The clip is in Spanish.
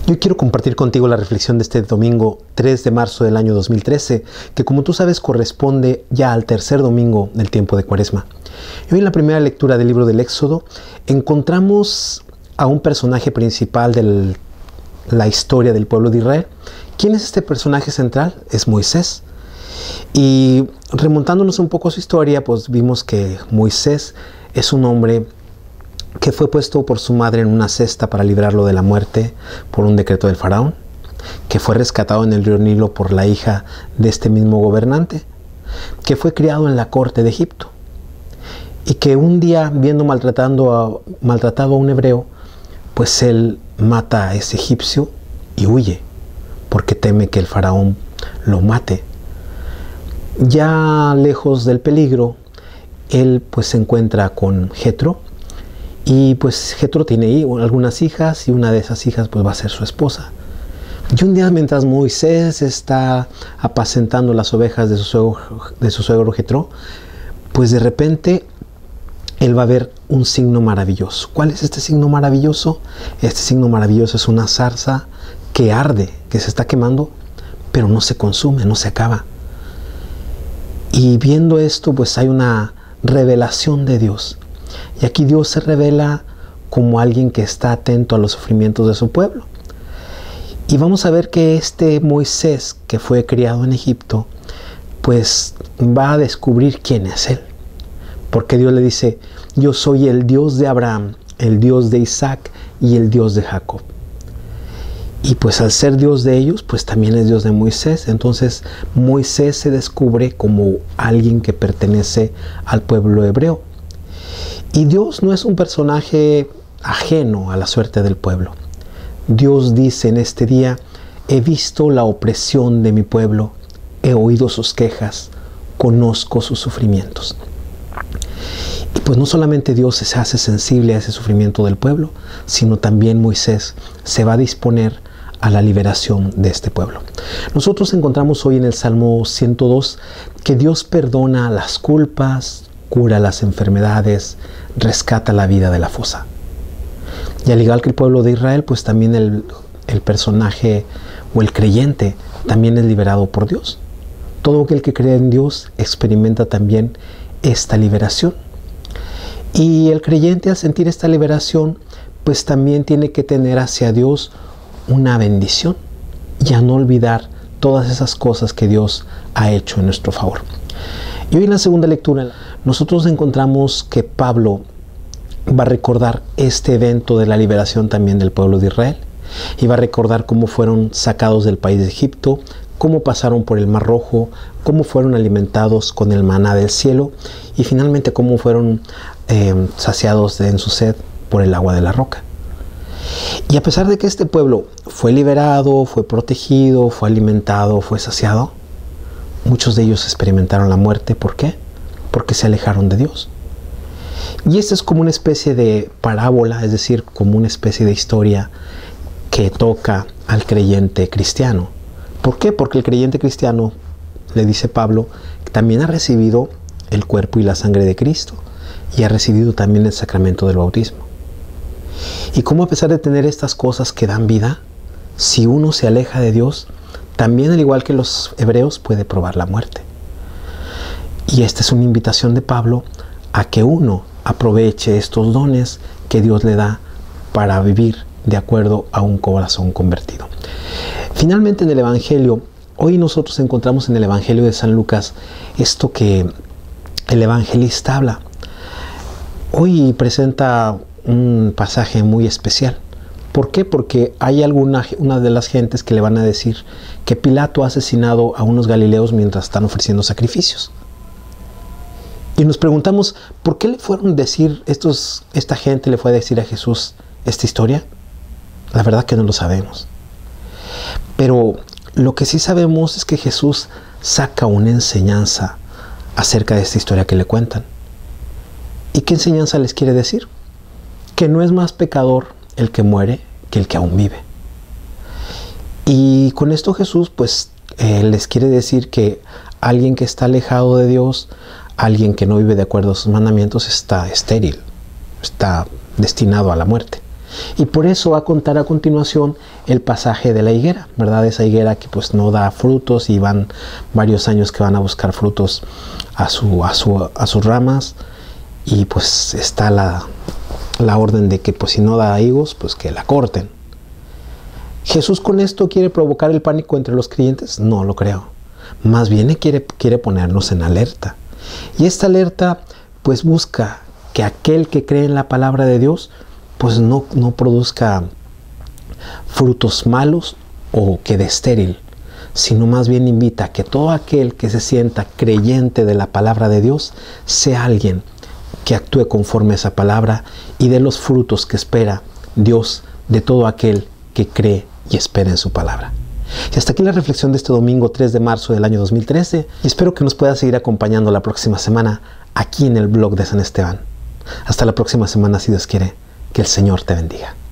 Yo quiero compartir contigo la reflexión de este domingo 3 de marzo del año 2013, que como tú sabes corresponde ya al tercer domingo del tiempo de Cuaresma. Y hoy en la primera lectura del libro del Éxodo encontramos a un personaje principal de la historia del pueblo de Israel. ¿Quién es este personaje central? Es Moisés. Y remontándonos un poco a su historia, pues vimos que Moisés es un hombre que fue puesto por su madre en una cesta para librarlo de la muerte por un decreto del faraón, que fue rescatado en el río Nilo por la hija de este mismo gobernante, que fue criado en la corte de Egipto y que un día, viendo maltratado a un hebreo, pues él mata a ese egipcio y huye porque teme que el faraón lo mate. Ya lejos del peligro, él pues se encuentra con Jetro. Y pues Jetro tiene algunas hijas y una de esas hijas pues va a ser su esposa. Y un día, mientras Moisés está apacentando las ovejas de su suegro Jetro, pues de repente él va a ver un signo maravilloso. ¿Cuál es este signo maravilloso? Este signo maravilloso es una zarza que arde, que se está quemando, pero no se consume, no se acaba. Y viendo esto, pues hay una revelación de Dios. Y aquí Dios se revela como alguien que está atento a los sufrimientos de su pueblo. Y vamos a ver que este Moisés, que fue criado en Egipto, pues va a descubrir quién es él. Porque Dios le dice: yo soy el Dios de Abraham, el Dios de Isaac y el Dios de Jacob. Y pues al ser Dios de ellos, pues también es Dios de Moisés. Entonces Moisés se descubre como alguien que pertenece al pueblo hebreo. Y Dios no es un personaje ajeno a la suerte del pueblo. Dios dice en este día: he visto la opresión de mi pueblo, he oído sus quejas, conozco sus sufrimientos. Y pues no solamente Dios se hace sensible a ese sufrimiento del pueblo, sino también Moisés se va a disponer a la liberación de este pueblo. Nosotros encontramos hoy en el Salmo 102 que Dios perdona las culpas, cura las enfermedades, rescata la vida de la fosa. Y al igual que el pueblo de Israel, pues también el personaje o el creyente también es liberado por Dios. Todo aquel que cree en Dios experimenta también esta liberación. Y el creyente, al sentir esta liberación, pues también tiene que tener hacia Dios una bendición y a no olvidar todas esas cosas que Dios ha hecho en nuestro favor. Y hoy en la segunda lectura nosotros encontramos que Pablo va a recordar este evento de la liberación también del pueblo de Israel. Y va a recordar cómo fueron sacados del país de Egipto, cómo pasaron por el Mar Rojo, cómo fueron alimentados con el maná del cielo y finalmente cómo fueron saciados en su sed por el agua de la roca. Y a pesar de que este pueblo fue liberado, fue protegido, fue alimentado, fue saciado, muchos de ellos experimentaron la muerte. ¿Por qué? Porque se alejaron de Dios. Y esta es como una especie de parábola, es decir, como una especie de historia que toca al creyente cristiano. ¿Por qué? Porque el creyente cristiano, le dice Pablo, también ha recibido el cuerpo y la sangre de Cristo y ha recibido también el sacramento del bautismo. Y cómo a pesar de tener estas cosas que dan vida, si uno se aleja de Dios, también al igual que los hebreos puede probar la muerte. Y esta es una invitación de Pablo a que uno aproveche estos dones que Dios le da para vivir de acuerdo a un corazón convertido. Finalmente en el Evangelio, hoy nosotros encontramos en el Evangelio de San Lucas esto que el evangelista habla. Hoy presenta un pasaje muy especial. ¿Por qué? Porque hay una de las gentes que le van a decir que Pilato ha asesinado a unos galileos mientras están ofreciendo sacrificios. Y nos preguntamos, ¿por qué le fueron a decir esta gente le fue a decir a Jesús esta historia? La verdad que no lo sabemos. Pero lo que sí sabemos es que Jesús saca una enseñanza acerca de esta historia que le cuentan. ¿Y qué enseñanza les quiere decir? Que no es más pecador el que muere que el que aún vive. Y con esto Jesús pues les quiere decir que alguien que está alejado de Dios, alguien que no vive de acuerdo a sus mandamientos, está estéril, está destinado a la muerte. Y por eso va a contar a continuación el pasaje de la higuera, ¿verdad? Esa higuera que pues no da frutos y van varios años que van a buscar frutos a sus ramas, y pues está la orden de que pues si no da higos, pues que la corten. ¿Jesús con esto quiere provocar el pánico entre los creyentes? No lo creo. Más bien quiere ponernos en alerta. Y esta alerta pues busca que aquel que cree en la palabra de Dios pues no produzca frutos malos o quede estéril, sino más bien invita a que todo aquel que se sienta creyente de la palabra de Dios sea alguien que actúe conforme a esa palabra y dé los frutos que espera Dios de todo aquel que cree y espera en su palabra. Y hasta aquí la reflexión de este domingo 3 de marzo del año 2013. Y espero que nos puedas seguir acompañando la próxima semana aquí en el blog de San Esteban. Hasta la próxima semana, si Dios quiere. Que el Señor te bendiga.